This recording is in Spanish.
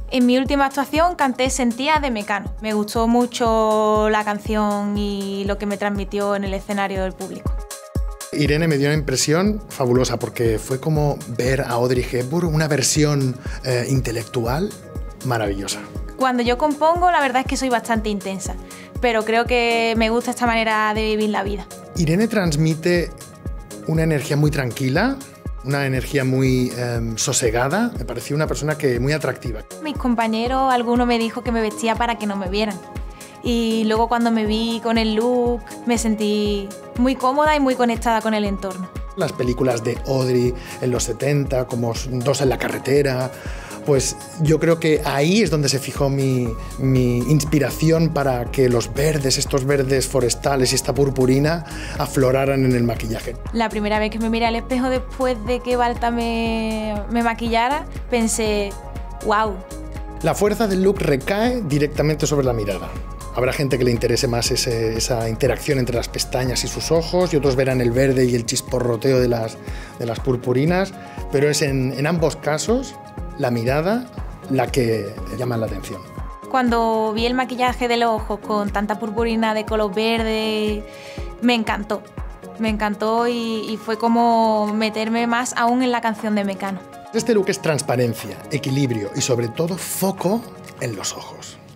En mi última actuación canté Sentía de Mecano. Me gustó mucho la canción y lo que me transmitió en el escenario del público. Irene me dio una impresión fabulosa porque fue como ver a Audrey Hepburn, una versión intelectual maravillosa. Cuando yo compongo, la verdad es que soy bastante intensa, pero creo que me gusta esta manera de vivir la vida. Irene transmite una energía muy tranquila, una energía muy sosegada. Me pareció una persona muy atractiva. Mis compañeros, alguno me dijo que me vestía para que no me vieran. Y luego cuando me vi con el look, me sentí muy cómoda y muy conectada con el entorno. Las películas de Audrey en los 70, como Dos en la carretera, pues yo creo que ahí es donde se fijó mi inspiración para que los verdes, estos verdes forestales y esta purpurina afloraran en el maquillaje. La primera vez que me miré al espejo después de que Balta me maquillara, pensé, wow. La fuerza del look recae directamente sobre la mirada. Habrá gente que le interese más esa interacción entre las pestañas y sus ojos, y otros verán el verde y el chisporroteo de las purpurinas, pero es en ambos casos la mirada la que llama la atención. Cuando vi el maquillaje de los ojos con tanta purpurina de color verde, me encantó. Me encantó y fue como meterme más aún en la canción de Mecano. Este look es transparencia, equilibrio y sobre todo foco en los ojos.